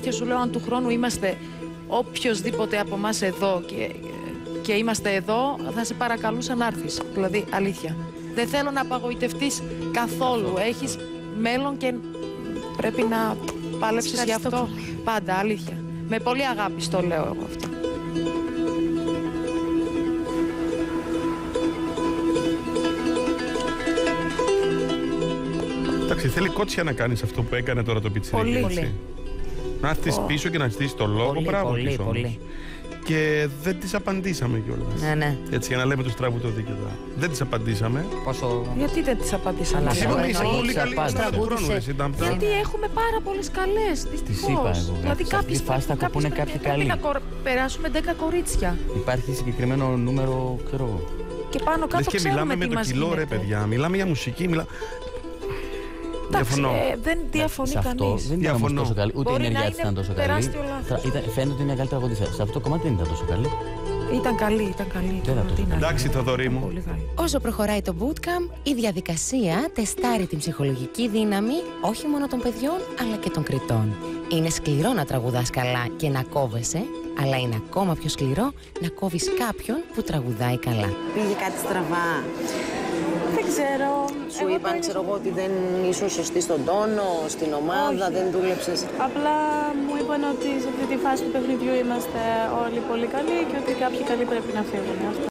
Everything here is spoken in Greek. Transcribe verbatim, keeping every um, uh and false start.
αλήθεια σου λέω, αν του χρόνου είμαστε οποιοσδήποτε από εμάς εδώ και, και είμαστε εδώ, θα σε παρακαλούσα να έρθεις. Δηλαδή, αλήθεια. Δεν θέλω να απαγοητευτείς καθόλου. Έχεις μέλλον και πρέπει να πάλεψεις γι' αυτό. Πολύ. Πάντα, αλήθεια. Με πολύ αγάπη στο λέω εγώ αυτό. Εντάξει, θέλει κότσια να κάνεις αυτό που έκανε τώρα το πιτσιρίκι. Πολύ, πολύ. Να έρθεις oh. πίσω και να ζητήσεις το λόγο. Πολύ, μπράβο πολύ, πίσω. πολύ. Και δεν τις απαντήσαμε κιόλας. Ναι, ναι. Έτσι, για να λέμε το στραβού το δίκαιο. Δεν τις απαντήσαμε. Πόσο... Γιατί δεν τις απαντήσαμε? Συγγνώμη, είσαι πολύ καλή. Γιατί έχουμε πάρα πολλές καλές. Δυστυχώς. Είπα εγώ. Δηλαδή, κάποιες φάση θα κοπούν κάποιοι καλοί. Πρέπει να περάσουμε δέκα κορίτσια. Υπάρχει συγκεκριμένο νούμερο, ξέρω. Και πάνω κάτω και ξέρουμε μιλάμε τι με το κιλό, ρε παιδιά. Μιλάμε για μουσική. Μιλά... Εντάξει, ε, δεν διαφωνεί κανείς. Δεν ήταν τόσο καλή. Ούτε η ενέργειά της ήταν τόσο καλή. Φαίνεται ότι είναι καλή τραγουδίστρια. Σε αυτό το κομμάτι δεν ήταν τόσο καλή. Ήταν καλή, ήταν καλή. Εντάξει, Θοδωρή μου. Όσο προχωράει το bootcamp, η διαδικασία τεστάρει την ψυχολογική δύναμη όχι μόνο των παιδιών, αλλά και των κριτών. Είναι σκληρό να τραγουδάς καλά και να κόβεσαι, αλλά είναι ακόμα πιο σκληρό να κόβεις κάποιον που τραγουδάει καλά. Πήγε κάτι στραβά? Δεν ξέρω. Σου εγώ είπαν, ξέρω εγώ, ότι δεν ήσουν σωστή στον τόνο, στην ομάδα, όχι, δεν δούλεψες? Απλά μου είπαν ότι σε αυτή τη φάση του παιχνιδιού είμαστε όλοι πολύ καλοί και ότι κάποιοι καλοί πρέπει να φύγουν.